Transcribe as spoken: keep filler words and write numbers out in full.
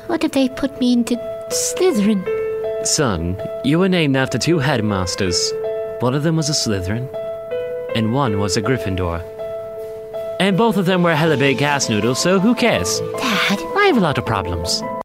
What if they put me into Slytherin? Son, you were named after two headmasters. One of them was a Slytherin, and one was a Gryffindor. And both of them were hella big ass noodles, so who cares? Dad, I have a lot of problems.